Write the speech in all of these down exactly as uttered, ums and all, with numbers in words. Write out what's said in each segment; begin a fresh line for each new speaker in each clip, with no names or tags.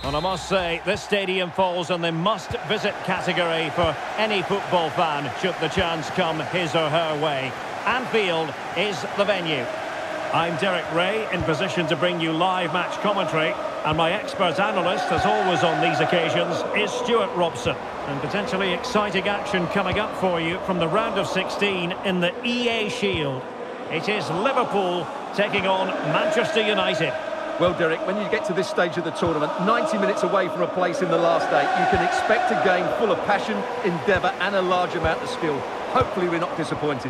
Well, I must say, this stadium falls in the must-visit category for any football fan, should the chance come his or her way. Anfield is the venue. I'm Derek Ray, in position to bring you live match commentary, and my expert analyst, as always on these occasions, is Stuart Robson. And potentially exciting action coming up for you from the round of sixteen in the E A Shield. It is Liverpool taking on Manchester United.
Well, Derek, when you get to this stage of the tournament, ninety minutes away from a place in the last eight, you can expect a game full of passion, endeavour and a large amount of skill. Hopefully we're not disappointed.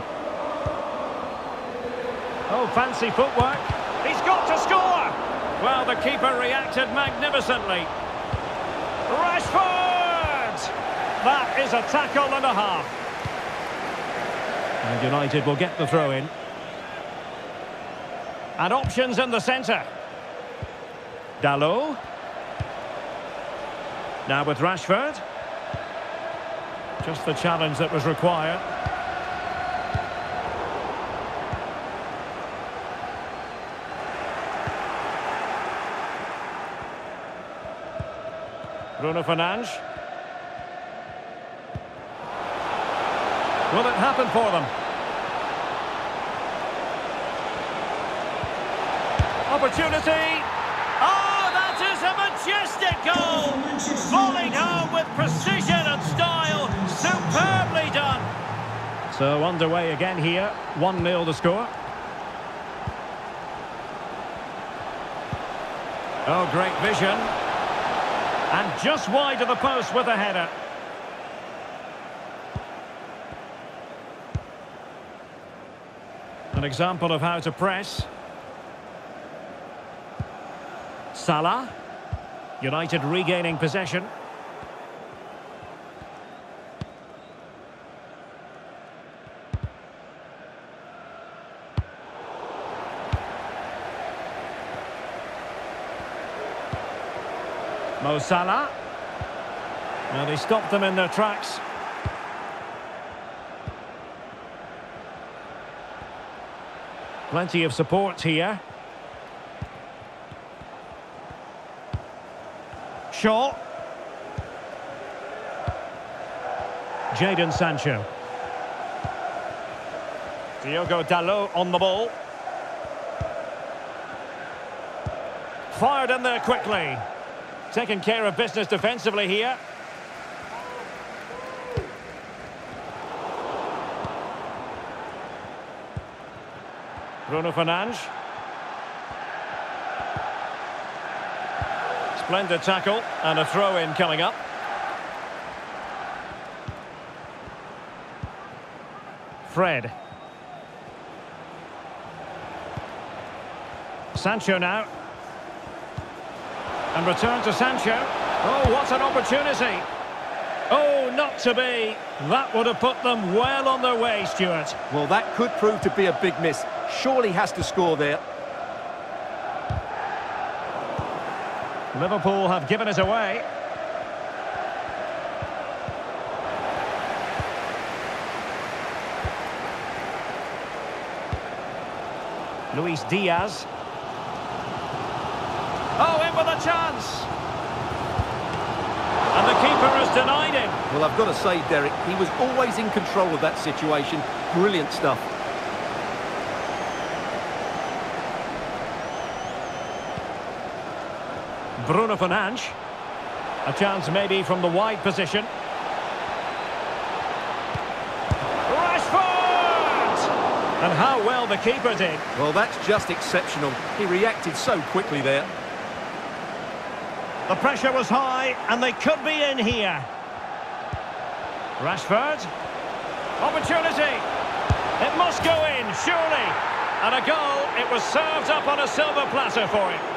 Oh, fancy footwork. He's got to score! Well, the keeper reacted magnificently. Rashford! That is a tackle and a half. And United will get the throw in. And options in the centre. Dalot. Now with Rashford. Just the challenge that was required. Bruno Fernandes. Will it happen for them? Opportunity. Oh, that is a majestic goal! Volleyed home with precision and style. Superbly done. So underway again here. one nil to score. Oh, great vision. And just wide of the post with a header. An example of how to press. Salah. United regaining possession. Mo Salah. Well, he stopped them in their tracks. Plenty of support here. Shaw. Jadon Sancho. Diogo Dalot on the ball. Fired in there quickly. Taking care of business defensively here. Bruno Fernandes. Splendid tackle and a throw-in coming up. Fred. Sancho now. And return to Sancho. Oh, what an opportunity. Oh, not to be. That would have put them well on their way, Stuart.
Well, that could prove to be a big miss. Surely has to score there.
Liverpool have given it away. Luis Diaz. Oh, in with a chance. And the keeper has denied him.
Well, I've got to say, Derek, he was always in control of that situation. Brilliant stuff.
Bruno Fernandes. A chance maybe from the wide position. Rashford! And how well the keeper did.
Well, that's just exceptional. He reacted so quickly there.
The pressure was high, and they could be in here. Rashford. Opportunity. It must go in, surely. And a goal. It was served up on a silver platter for him.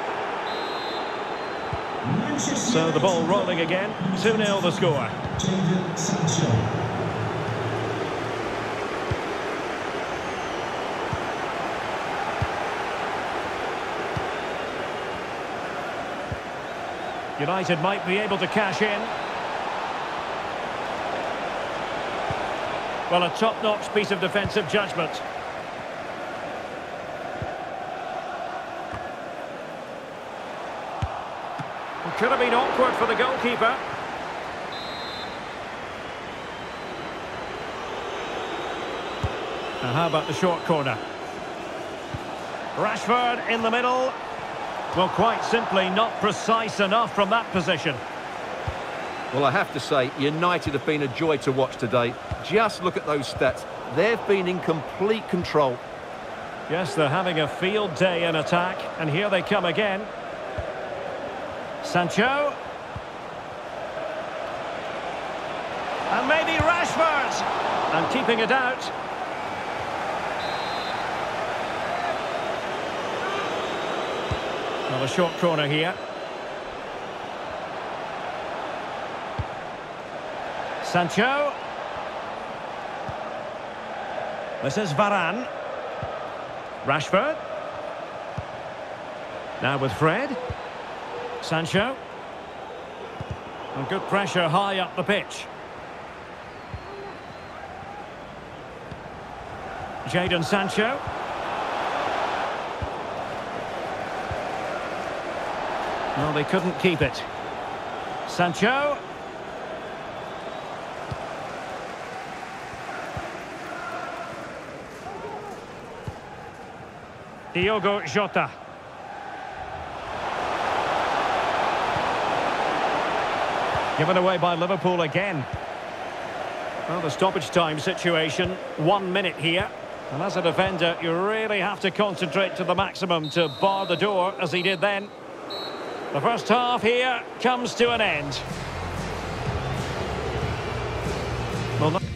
So the ball rolling again. two nil the score. United might be able to cash in. Well, a top-notch piece of defensive judgment. Could have been awkward for the goalkeeper. And how about the short corner? Rashford in the middle. Well, quite simply not precise enough from that position.
Well, I have to say, United have been a joy to watch today. Just look at those stats. They've been in complete control.
Yes, they're having a field day in attack, and here they come again. Sancho. And maybe Rashford. And keeping it out. Well, a short corner here. Sancho. This is Varane. Rashford. Now with Fred. Sancho. And good pressure high up the pitch. Jadon Sancho. Well, they couldn't keep it. Sancho. Diogo Jota. Given away by Liverpool again. Well, the stoppage time situation, one minute here. And as a defender, you really have to concentrate to the maximum to bar the door, as he did then. The first half here comes to an end. Well, no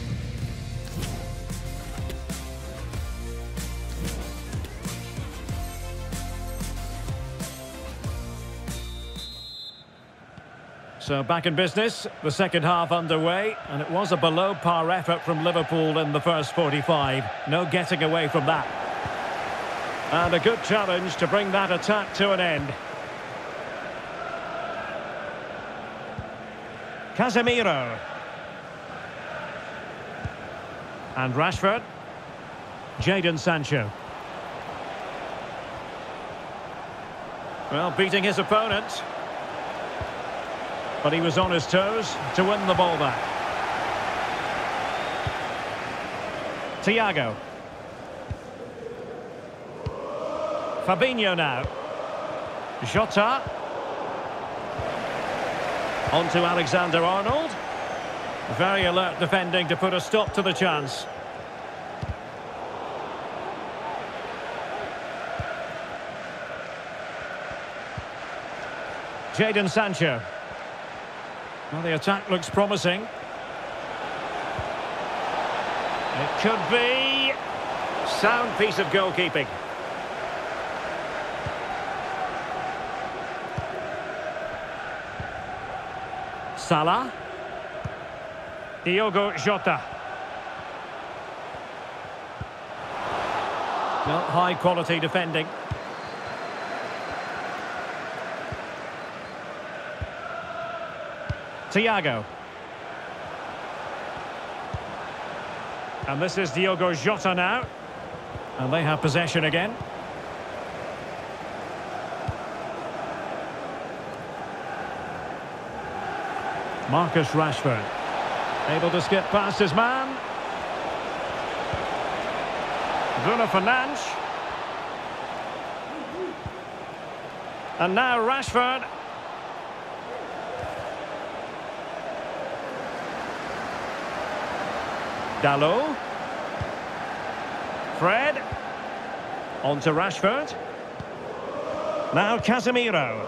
So back in business, the second half underway, and it was a below par effort from Liverpool in the first forty-five. No getting away from that. And a good challenge to bring that attack to an end. Casemiro. And Rashford. Jadon Sancho. Well, beating his opponent. But he was on his toes to win the ball back. Thiago. Fabinho now. Jota. On to Alexander-Arnold. Very alert defending to put a stop to the chance. Jadon Sancho. Well, the attack looks promising. It could be. Sound piece of goalkeeping. Salah. Diogo Jota. Well, high quality defending. Thiago. And this is Diogo Jota now. And they have possession again. Marcus Rashford. Able to skip past his man. Bruno Fernandes. And now Rashford. Dalot. Fred. On to Rashford. Now Casemiro.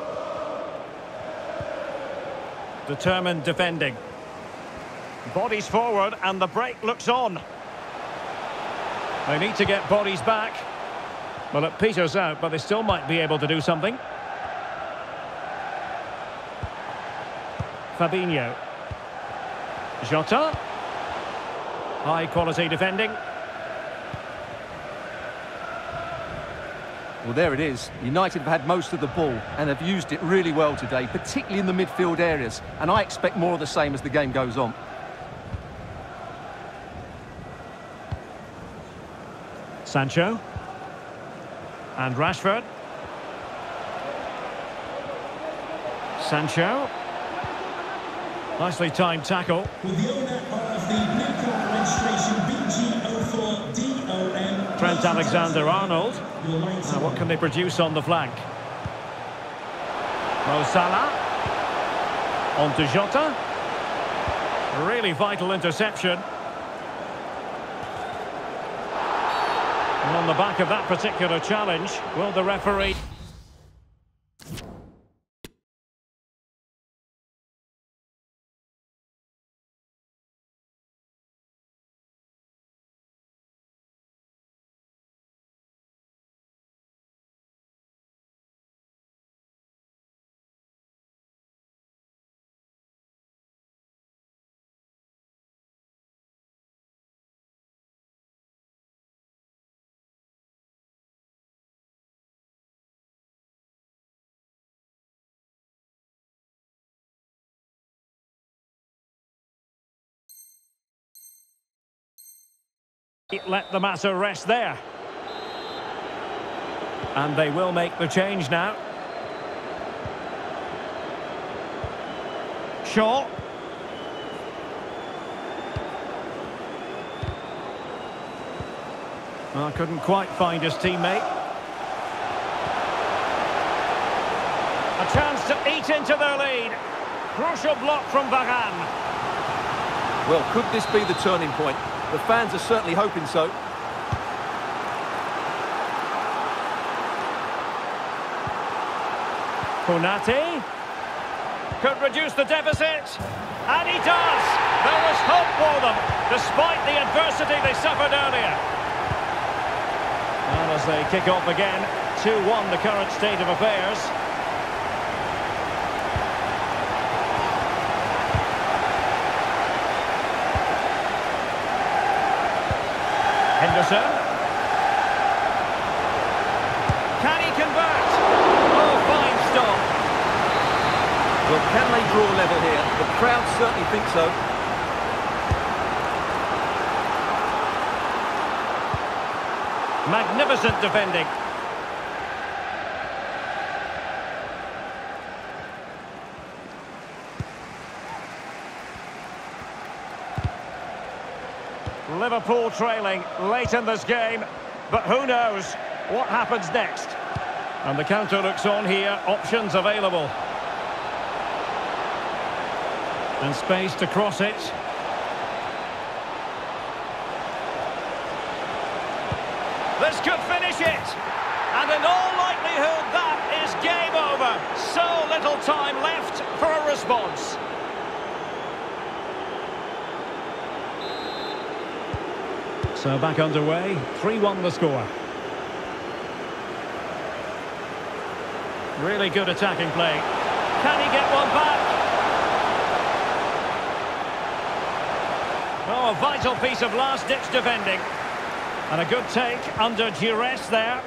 Determined defending. Bodies forward and the break looks on. They need to get bodies back. Well, it peters out, but they still might be able to do something. Fabinho. Jota. High quality defending.
Well, there it is. United have had most of the ball and have used it really well today, particularly in the midfield areas. And I expect more of the same as the game goes on.
Sancho. And Rashford. Sancho. Nicely timed tackle.
With the owner of the blue card registration B G zero four D O M.
Trent Alexander-Arnold. Now what can they produce on the flank? Mo Salah. On to Jota. Really vital interception. And on the back of that particular challenge, will the referee... Let the matter rest there. And they will make the change now. Shaw. Well, couldn't quite find his teammate. A chance to eat into their lead. Crucial block from Varane.
Well, could this be the turning point? The fans are certainly hoping so.
Konate could reduce the deficit, and he does. There was hope for them, despite the adversity they suffered earlier. And as they kick off again, two one the current state of affairs. Henderson. Can he convert? Oh, fine stop.
Well, can they draw level here? The crowd certainly think so.
Magnificent defending. Liverpool trailing late in this game, but who knows what happens next. And the counter looks on here, options available. And space to cross it. This could finish it. And in all likelihood, that is game over. So little time left for a response. So back underway, three one the score. Really good attacking play. Can he get one back? Oh, a vital piece of last-ditch defending. And a good take under duress there.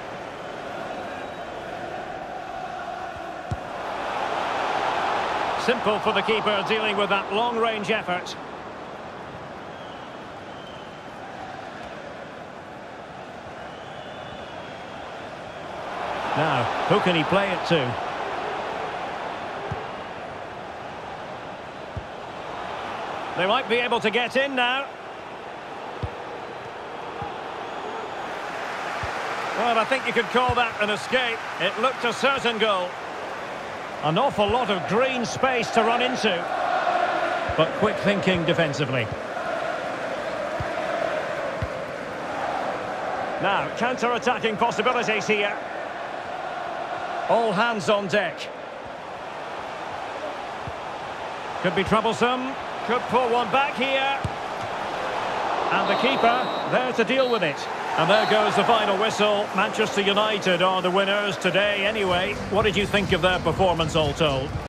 Simple for the keeper dealing with that long-range effort. Now, who can he play it to? They might be able to get in now. Well, I think you could call that an escape. It looked a certain goal. An awful lot of green space to run into. But quick thinking defensively. Now, counter-attacking possibilities here. All hands on deck. Could be troublesome. Could pull one back here. And the keeper there to deal with it. And there goes the final whistle. Manchester United are the winners today anyway. What did you think of their performance all told?